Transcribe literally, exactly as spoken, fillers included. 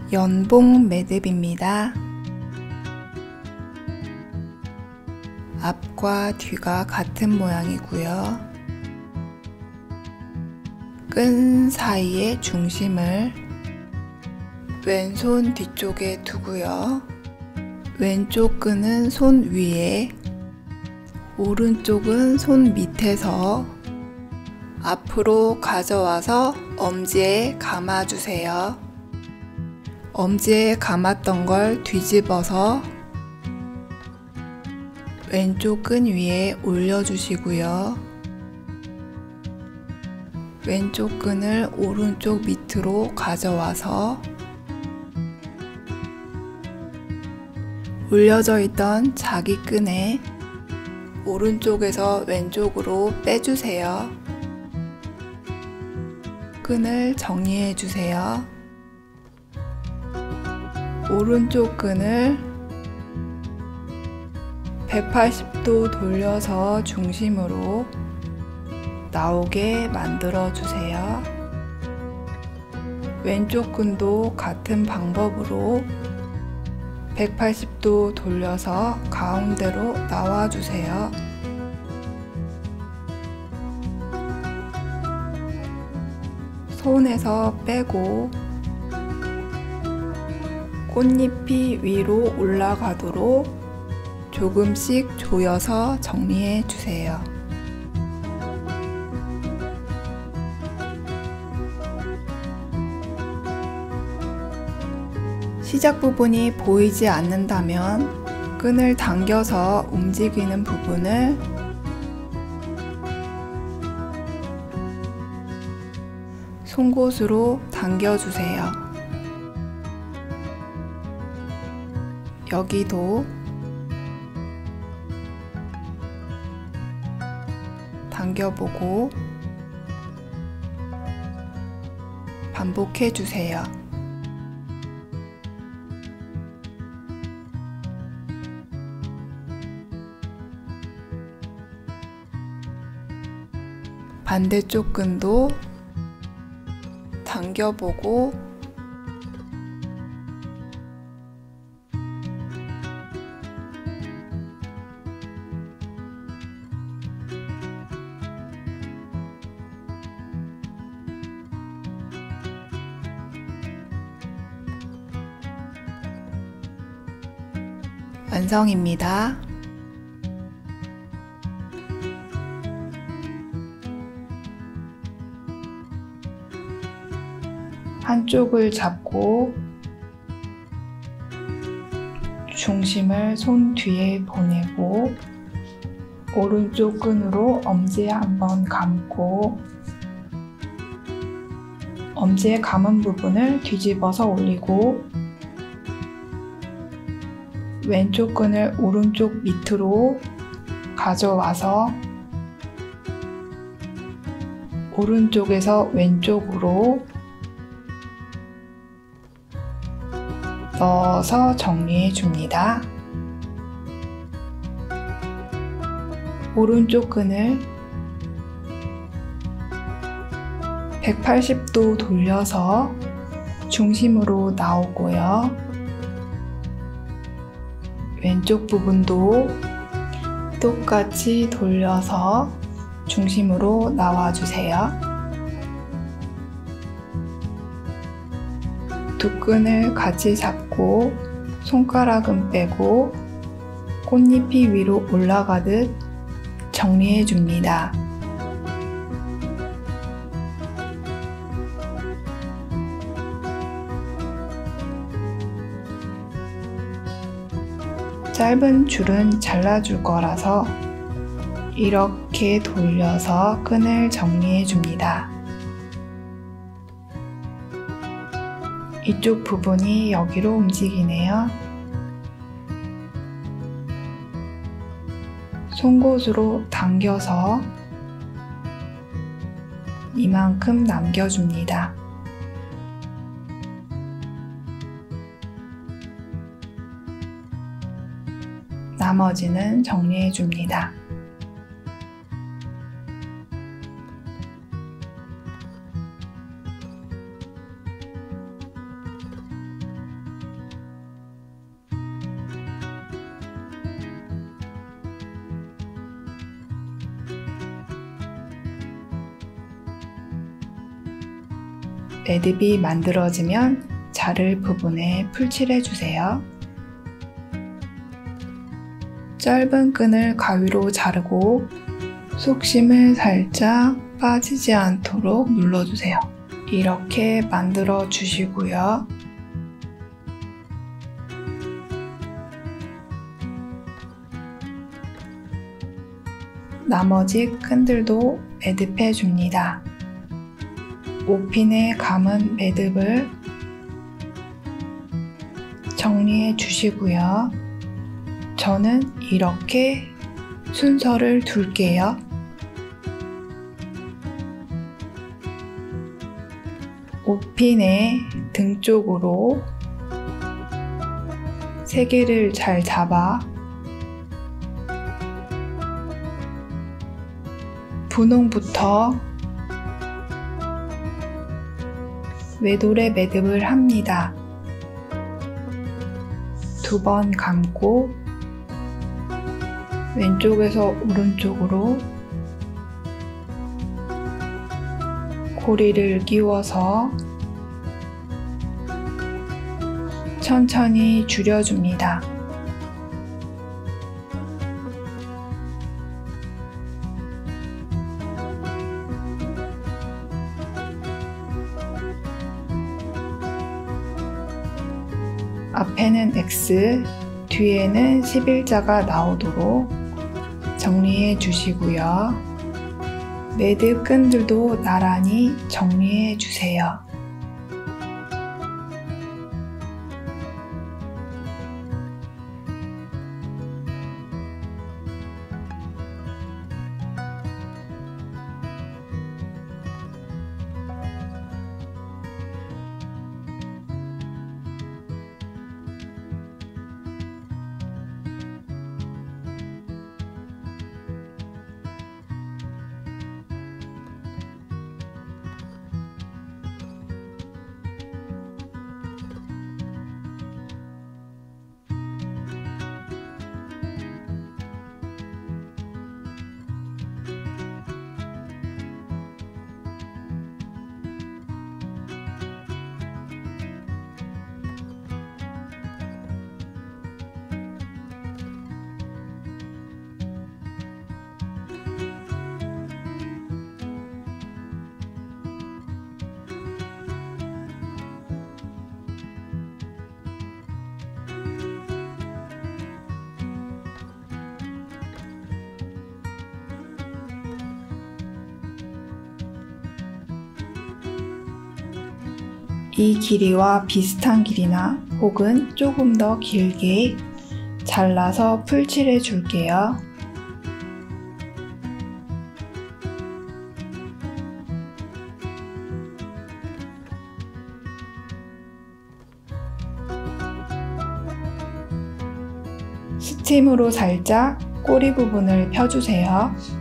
연봉 매듭입니다. 앞과 뒤가 같은 모양이고요. 끈 사이의 중심을 왼손 뒤쪽에 두고요. 왼쪽 끈은 손 위에, 오른쪽은 손 밑에서 앞으로 가져와서 엄지에 감아주세요. 엄지에 감았던 걸 뒤집어서 왼쪽 끈 위에 올려주시고요. 왼쪽 끈을 오른쪽 밑으로 가져와서 올려져 있던 자기 끈에 오른쪽에서 왼쪽으로 빼주세요. 끈을 정리해 주세요. 오른쪽 끈을 백팔십 도 돌려서 중심으로 나오게 만들어 주세요. 왼쪽 끈도 같은 방법으로 백팔십 도 돌려서 가운데로 나와 주세요. 손에서 빼고 꽃잎이 위로 올라가도록 조금씩 조여서 정리해 주세요. 시작 부분이 보이지 않는다면 끈을 당겨서 움직이는 부분을 송곳으로 당겨주세요. 여기도 당겨보고 반복해 주세요. 반대쪽 끈도 당겨보고 완성입니다. 한쪽을 잡고 중심을 손 뒤에 보내고 오른쪽 끈으로 엄지에 한번 감고 엄지에 감은 부분을 뒤집어서 올리고 왼쪽 끈을 오른쪽 밑으로 가져와서 오른쪽에서 왼쪽으로 넣어서 정리해 줍니다. 오른쪽 끈을 백팔십 도 돌려서 중심으로 나오고요. 왼쪽 부분도 똑같이 돌려서 중심으로 나와주세요. 두 끈을 같이 잡고 손가락은 빼고 꽃잎이 위로 올라가듯 정리해 줍니다. 짧은 줄은 잘라줄 거라서 이렇게 돌려서 끈을 정리해 줍니다. 이쪽 부분이 여기로 움직이네요. 송곳으로 당겨서 이만큼 남겨줍니다. 나머지는 정리해줍니다. 매듭이 만들어지면 자를 부분에 풀칠해 주세요. 짧은 끈을 가위로 자르고 속심을 살짝 빠지지 않도록 눌러주세요. 이렇게 만들어 주시고요. 나머지 끈들도 매듭해 줍니다. 옷핀에 감은 매듭을 정리해 주시고요. 저는 이렇게 순서를 둘게요. 옷핀의 등 쪽으로 세 개를 잘 잡아 분홍부터 외돌에 매듭을 합니다. 두 번 감고 왼쪽에서 오른쪽으로 고리를 끼워서 천천히 줄여줍니다. 앞에는 X, 뒤에는 십일자가 나오도록 정리해 주시고요. 매듭 끈들도 나란히 정리해 주세요. 이 길이와 비슷한 길이나 혹은 조금 더 길게 잘라서 풀칠해 줄게요. 스팀으로 살짝 꼬리 부분을 펴주세요.